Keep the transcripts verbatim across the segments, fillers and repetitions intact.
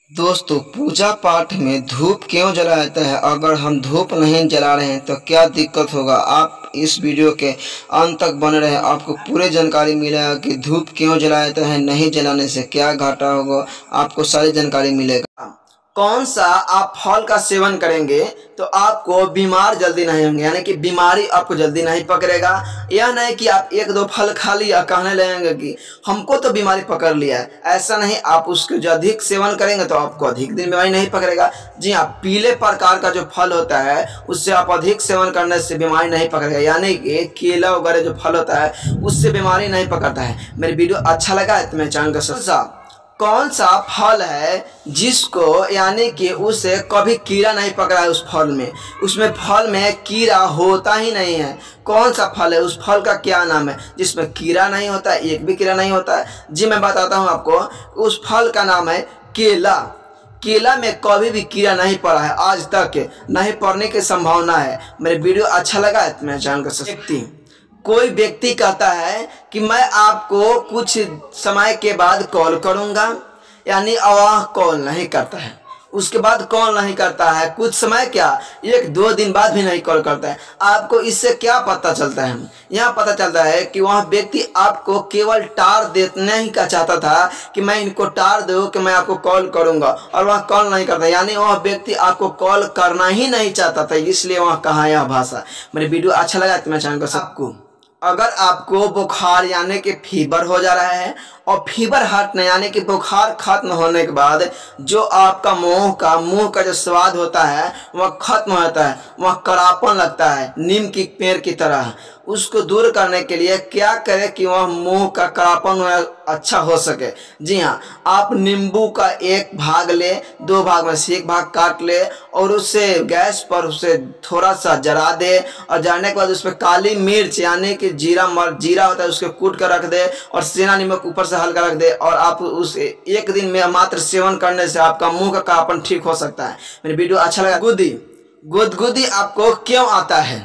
दोस्तों, पूजा पाठ में धूप क्यों जलाया जाता है? अगर हम धूप नहीं जला रहे हैं तो क्या दिक्कत होगा? आप इस वीडियो के अंत तक बने रहे, आपको पूरी जानकारी मिलेगा कि धूप क्यों जलाया जाता है, नहीं जलाने से क्या घाटा होगा, आपको सारी जानकारी मिलेगा। कौन सा आप फल का सेवन करेंगे तो आपको बीमार जल्दी नहीं होंगे, यानी कि बीमारी आपको जल्दी नहीं पकड़ेगा। यह नहीं कि आप एक दो फल खा लिया कहने लगेंगे कि हमको तो बीमारी पकड़ लिया है, ऐसा नहीं। आप उसके जो अधिक सेवन करेंगे तो आपको अधिक दिन बीमारी नहीं पकड़ेगा। जी हाँ, पीले प्रकार का जो फल होता है उससे आप अधिक सेवन करने से बीमारी नहीं पकड़ेगा, यानी कि केला वगैरह जो फल होता है उससे बीमारी नहीं पकड़ता है। मेरी वीडियो अच्छा लगा है तो मेरे चैनल को सब्सक्राइब। कौन सा फल है जिसको यानी कि उसे कभी कीड़ा नहीं पकड़ा है? उस फल में उसमें फल में कीड़ा होता ही नहीं है। कौन सा फल है? उस फल का क्या नाम है जिसमें कीड़ा नहीं होता है, एक भी कीड़ा नहीं होता है? जी मैं बताता हूँ आपको, उस फल का नाम है केला। केला में कभी भी कीड़ा नहीं पड़ा है, आज तक नहीं पड़ने की संभावना है। मेरे वीडियो अच्छा लगा है तो मेरे चैनल को सब्सक्राइब। कोई व्यक्ति कहता है कि मैं आपको कुछ समय के बाद कॉल करूंगा, यानी वह कॉल नहीं करता है। उसके बाद कॉल नहीं करता है, कुछ समय क्या एक दो दिन बाद भी नहीं कॉल करता है। आपको इससे क्या पता चलता है? यहाँ पता चलता है कि वह व्यक्ति आपको केवल टार देने ही का चाहता था कि मैं इनको टार दूं कि मैं आपको कॉल करूंगा, और वह कॉल नहीं करता, यानी वह व्यक्ति आपको कॉल करना ही नहीं चाहता था, इसलिए वह कहा यह भाषा। मेरे वीडियो अच्छा लगा तो मेरे चैनल को सबको। अगर आपको बुखार यानी कि फीवर हो जा रहा है और फीवर हटने यानी कि बुखार खत्म होने के बाद जो आपका मुंह का मुंह का जो स्वाद होता है वह खत्म होता है, वह कड़ापन लगता है नीम की पेड़ की तरह, उसको दूर करने के लिए क्या करें कि वह मुंह का कड़ापन अच्छा हो सके? जी हाँ, आप नींबू का एक भाग ले, दो भाग में से एक भाग काट ले और उसे गैस पर उसे थोड़ा सा जला दे, और जलाने के बाद उस पर काली मिर्च यानी कि जीरा मर जीरा होता है उसको कूट कर रख दे, और सेंधा नमक ऊपर से हल्का रख दे, और आप उस एक दिन में मात्र सेवन करने से आपका मुंह का कड़ापन ठीक हो सकता है। मेरी वीडियो अच्छा लगा। गुदगुदी गुदगुदी आपको क्यों आता है?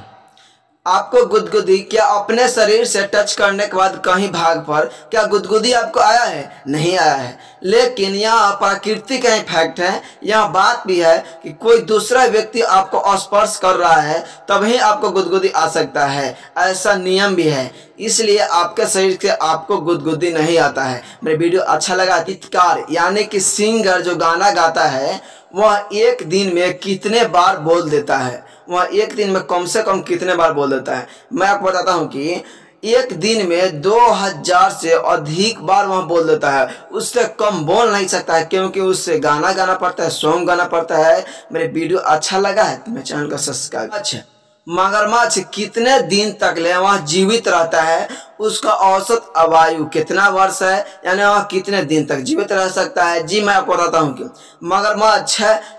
आपको गुदगुदी क्या अपने शरीर से टच करने के बाद कहीं भाग पर क्या गुदगुदी आपको आया है? नहीं आया है, लेकिन यह प्राकृतिक इफेक्ट है। यह बात भी है कि कोई दूसरा व्यक्ति आपको स्पर्श कर रहा है तभी आपको गुदगुदी आ सकता है, ऐसा नियम भी है, इसलिए आपके शरीर से आपको गुदगुदी नहीं आता है। मेरे वीडियो अच्छा लगा। गीतकार यानी कि सिंगर जो गाना गाता है वह एक दिन में कितने बार बोल देता है? वह एक दिन में कम से कम कितने बार बोल देता है? मैं आपको बताता हूँ कि एक दिन में दो हजार से अधिक बार वह बोल देता है, उससे कम बोल नहीं सकता है, क्योंकि उससे गाना गाना पड़ता है, सॉन्ग गाना पड़ता है। मेरे वीडियो अच्छा लगा है तो मेरे चैनल को सब्सक्राइब। अच्छा, मगरमच्छ कितने दिन तक ले वह जीवित रहता है? उसका औसत आयु कितना वर्ष है, यानी वह कितने दिन तक जीवित रह सकता है? जी मैं आपको बताता हूँ कि मगरमच्छ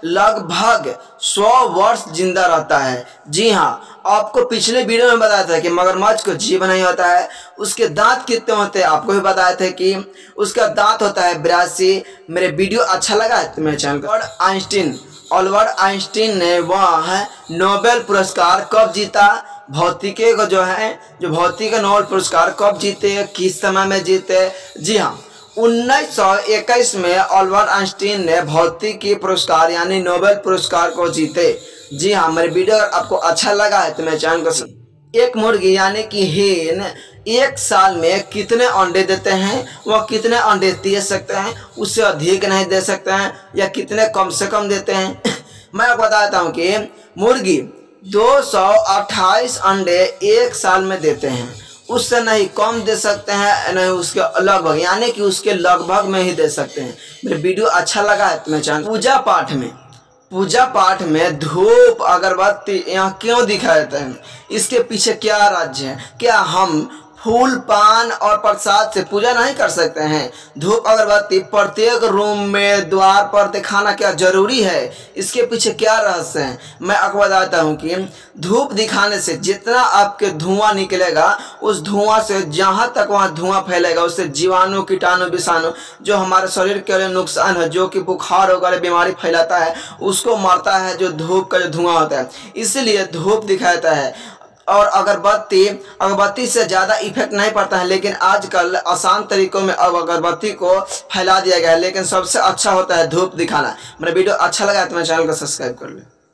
लगभग सौ वर्ष जिंदा रहता है। जी हाँ, आपको पिछले वीडियो में बताया था कि मगरमच्छ को जीव नहीं होता है। उसके दांत कितने होते हैं आपको भी बताए थे कि उसका दांत होता है बिरासी। मेरे वीडियो अच्छा लगा है तो मेरे चैनल को। अल्बर्ट आइंस्टीन अल्बर्ट आइंस्टीन ने वह नोबेल पुरस्कार कब जीता? भौतिकी को जो है जो भौतिक नोबेल पुरस्कार कब जीते, किस समय में जीते? जी हाँ, उन्नीस सौ इक्कीस में अल्बर्ट आइंस्टीन ने भौतिकी पुरस्कार यानी नोबेल पुरस्कार को जीते। जी हाँ, मेरे वीडियो अगर आपको अच्छा लगा है तो मेरे चैनल को। एक मुर्गी यानी कि हेन एक साल में कितने अंडे देते हैं? वह कितने अंडे दे सकते हैं? उससे अधिक नहीं दे सकते हैं, या कितने कम से कम देते हैं? मैं आपको बताता हूँ कि मुर्गी दो सौ अट्ठाईस अंडे एक साल में देते हैं, उससे नहीं कम दे सकते हैं, नहीं उसके लगभग यानी कि उसके लगभग में ही दे सकते हैं। मेरे वीडियो अच्छा लगा है तो मैं चैनल। पूजा पाठ में पूजा पाठ में धूप अगरबत्ती यहाँ क्यों दिखाया जाता है? इसके पीछे क्या राज्य है? क्या हम फूल पान और प्रसाद से पूजा नहीं कर सकते हैं? धूप अगरबत्ती प्रत्येक रूम में द्वार पर दिखाना क्या जरूरी है? इसके पीछे क्या रहस्य है? मैं आपको बताता हूँ कि धूप दिखाने से जितना आपके धुआं निकलेगा, उस धुआं से जहाँ तक वहाँ धुआं फैलेगा, उससे जीवाणु कीटाणु विषाणु जो हमारे शरीर के लिए नुकसान है, जो कि बुखार वगैरह बीमारी फैलाता है, उसको मारता है जो धूप का जो धुआं होता है। इसलिए धूप दिखाता है। और अगरबत्ती अगरबत्ती से ज़्यादा इफेक्ट नहीं पड़ता है, लेकिन आजकल आसान तरीकों में अब अगरबत्ती को फैला दिया गया है। लेकिन सबसे अच्छा होता है धूप दिखाना। मेरा वीडियो अच्छा लगा तो मेरे चैनल को सब्सक्राइब कर ले।